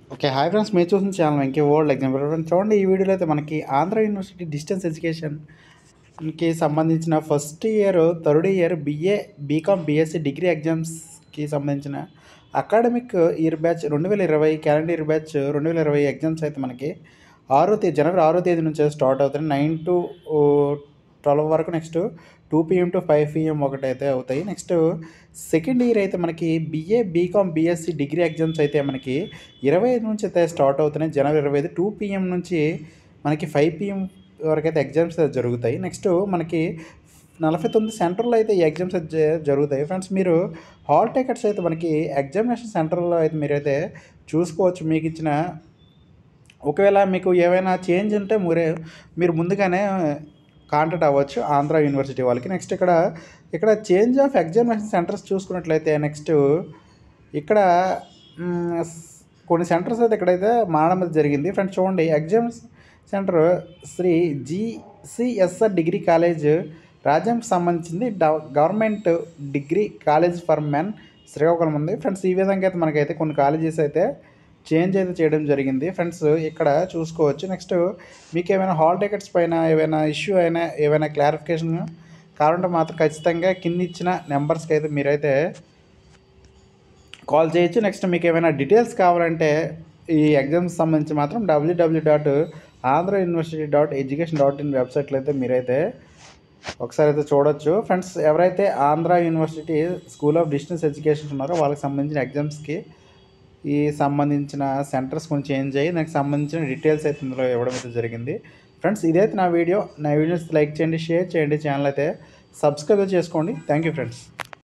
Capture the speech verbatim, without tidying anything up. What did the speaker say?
Okay. Hi friends, మీరు చూసిన channel Venky world example friends. చూడండి, ఈ వీడియోలో అయితే మనకి ఆంధ్ర యూనివర్సిటీ డిస్టెన్స్ ఎడ్యుకేషన్‌కి సంబంధించిన first year, third year BA, BCom, BSc degree ఎగ్జామ్స్‌కి సంబంధించిన అకాడమిక్ ఇయర్ బ్యాచ్ రెండు వేల ఇరవై క్యాలెండర్ ఇయర్ బ్యాచ్ రెండు వేల ఇరవై ఎగ్జామ్స్ అయితే మనకి ఆరో తేదీ జనవరి ఆరో తేదీ నుంచి స్టార్ట్ అవుతాయి. నైన్ టు ట్వెల్వ్ వరకు, next two PM to five PM ఒకటైతే అవుతాయి. నెక్స్ట్ సెకండ్ ఇయర్ అయితే మనకి BA, BCom, BSc degree exams అయితే మనకి ఇరవై ఐదు నుంచి అయితే స్టార్ట్ అవుతున్నాయి. జనవరి ఇరవై ఐదు టూ పీఎం నుంచి మనకి ఫైవ్ పీఎం వరకు అయితే ఎగ్జామ్స్ అయితే జరుగుతాయి. నెక్స్ట్ మనకి నలభై తొమ్మిది సెంటర్లో అయితే ఈ ఎగ్జామ్స్ అయితే జరుగుతాయి. ఫ్రెండ్స్, మీరు హాల్ టికెట్స్ అయితే మనకి ఎగ్జామినేషన్ సెంటర్లో అయితే మీరైతే చూసుకోవచ్చు. మీకు ఇచ్చిన ఒకవేళ మీకు ఏవైనా చేంజ్ ఉంటే మీరే మీరు ముందుగానే కాంటాక్ట్ అవ్వచ్చు ఆంధ్ర యూనివర్సిటీ వాళ్ళకి. నెక్స్ట్ ఇక్కడ ఇక్కడ చేంజ్ ఆఫ్ ఎగ్జామినేషన్ సెంటర్స్ చూసుకున్నట్లయితే నెక్స్ట్ ఇక్కడ మ్, స్- కొన్ని సెంటర్స్ అయితే ఇక్కడైతే మారడం అయితే జరిగింది. ఫ్రెండ్స్ చూడండి, exams centre Sri GCSR degree college రాజ్యంకి సంబంధించింది government degree college for men Srikakulam ఉంది. ఫ్రెండ్స్, ఈ విధంగా అయితే మనకైతే కొన్ని కాలేజెస్ అయితే చేంజ్ అయితే చేయడం జరిగింది. ఫ్రెండ్స్, ఇక్కడ చూసుకోవచ్చు. నెక్స్ట్ మీకు ఏమైనా హాల్ టికెట్స్ పైన ఏమైనా ఇష్యూ అయినా ఏమైనా క్లారిఫికేషన్ కావాలంటే మాత్రం ఖచ్చితంగా కింద ఇచ్చిన నెంబర్స్కి అయితే మీరైతే కాల్ చేయొచ్చు. నెక్స్ట్ మీకు ఏమైనా డీటెయిల్స్ కావాలంటే ఈ ఎగ్జామ్స్ సంబంధించి మాత్రం WWW dot Andhra university dot education dot in వెబ్సైట్లో అయితే మీరైతే ఒకసారి అయితే చూడొచ్చు. ఫ్రెండ్స్, ఎవరైతే Andhra university school of distance education ఉన్నారో వాళ్ళకి సంబంధించిన ఎగ్జామ్స్కి ఈ సంబంధించిన సెంటర్స్ కొంచెం చేంజ్ అయ్యి దానికి సంబంధించిన డీటెయిల్స్ అయితే ఇందులో ఇవ్వడం అయితే జరిగింది. ఫ్రెండ్స్, ఇదైతే నా వీడియో. నా వీడియోస్ లైక్ చేయండి, షేర్ చేయండి, ఛానల్ అయితే సబ్స్క్రైబ్ చేసుకోండి. Thank you friends.